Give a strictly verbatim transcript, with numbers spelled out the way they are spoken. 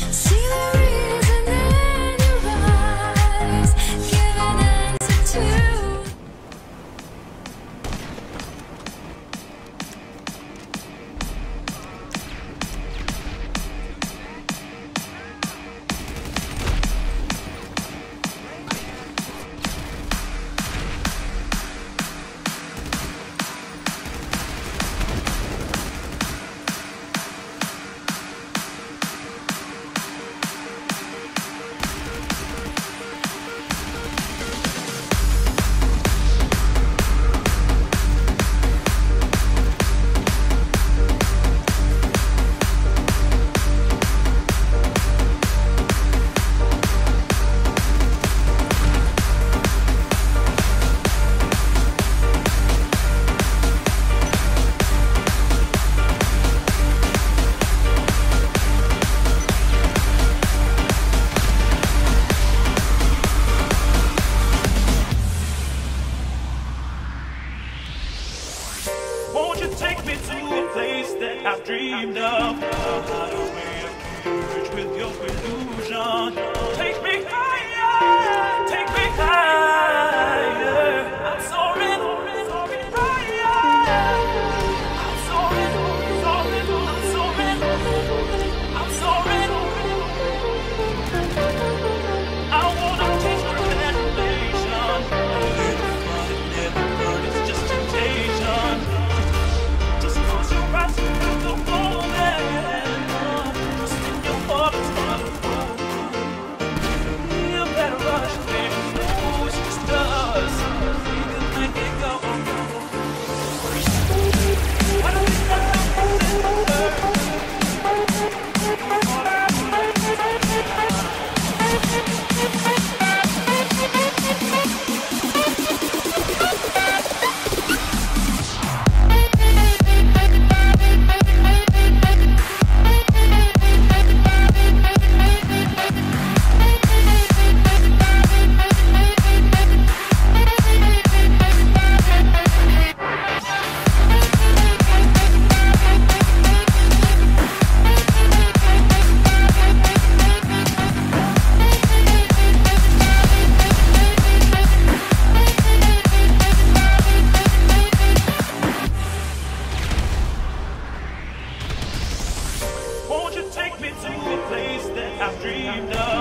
Won't you take me to a place that I've dreamed of? Hide away a cage with your illusion. Take me higher, take me higher. I'm soaring, soaring higher. I'm soaring, soaring, I'm soaring, I'm soaring. I wanna taste your imagination. A little fun, it never hurt, it's just temptation. Just close your eyes to the moment. Just in your heart, it's gonna fall. You better rush, baby. Oh, it's just us. We can make it go. Why don't we start off in the world? Won't you take me to a place that I've dreamed of?